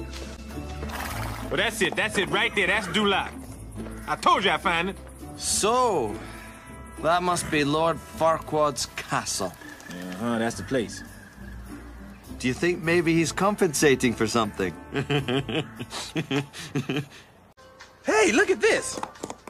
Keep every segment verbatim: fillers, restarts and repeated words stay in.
Well, that's it. That's it right there. That's Duloc. I told you I'd find it. So, that must be Lord Farquaad's castle. Uh-huh, that's the place. Do you think maybe he's compensating for something? Hey, look at this.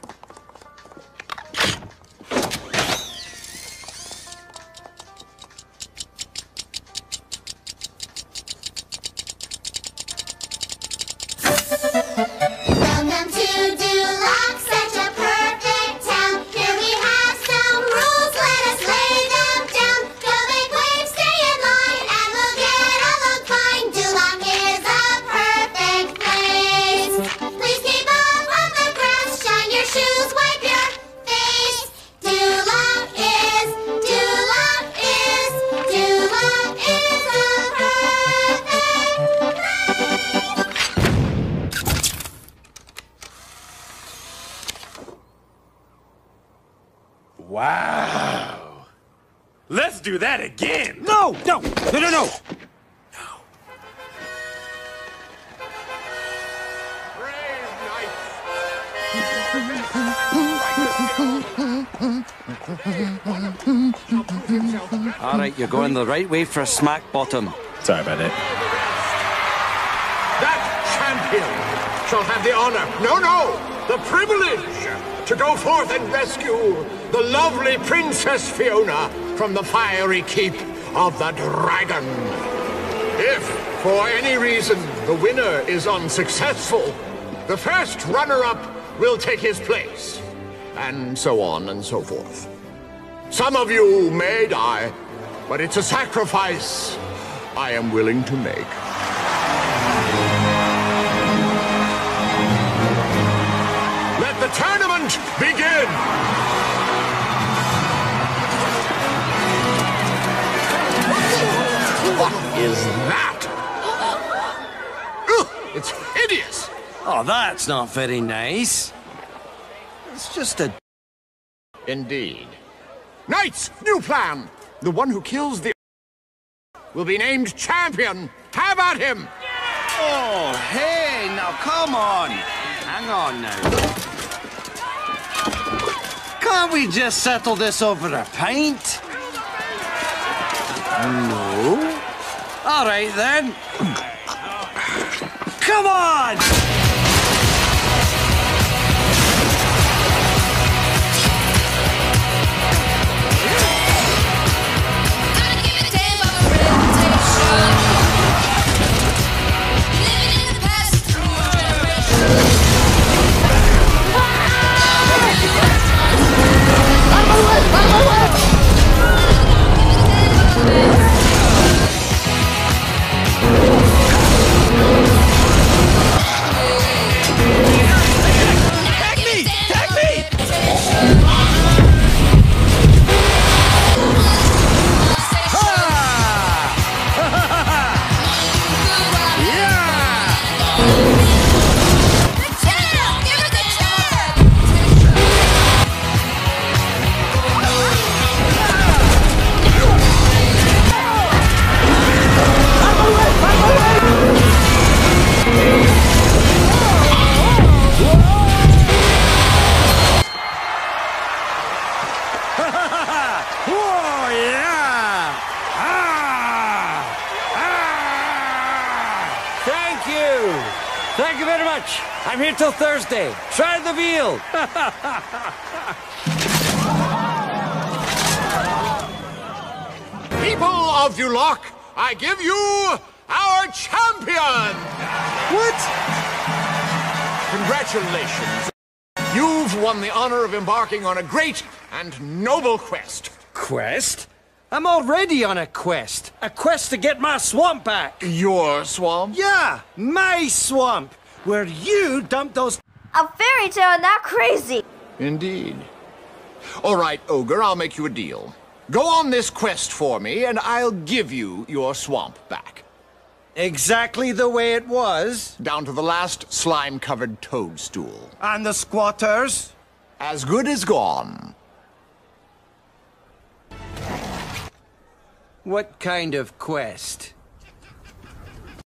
Welcome to Duloc, such a perfect town. Here we have some rules, let us lay them down. Go make waves, stay in line, and we'll get along fine. Duloc is a perfect place. Please keep up on the grass, shine your shoes, wipe your face. Duloc is, Duloc is, Duloc is a perfect place. Wow. Let's do that again. No, no, no, no, no. All right, you're going the right way for a smack bottom. Sorry about that. That champion shall have the honor, no, no, the privilege to go forth and rescue the lovely Princess Fiona from the fiery keep of the dragon. If, for any reason, the winner is unsuccessful, the first runner-up will take his place, and so on and so forth. Some of you may die, but it's a sacrifice I am willing to make. Let the tournament begin! What is that? Ugh, it's hideous! Oh, that's not very nice. It's just a... Indeed. Knights, new plan! The one who kills the will be named champion. Have at him! Oh, hey, now come on. Hang on now. Can't we just settle this over a pint? No. All right, then. Come on! Thank you very much. I'm here till Thursday. Try the veal. People of Duloc, I give you our champion! What? Congratulations. You've won the honor of embarking on a great and noble quest. Quest? I'm already on a quest. A quest to get my swamp back. Your swamp? Yeah, my swamp. Where you dumped those... A fairy tale, not crazy. Indeed. All right, Ogre, I'll make you a deal. Go on this quest for me, and I'll give you your swamp back. Exactly the way it was. Down to the last slime-covered toadstool. And the squatters? As good as gone. What kind of quest?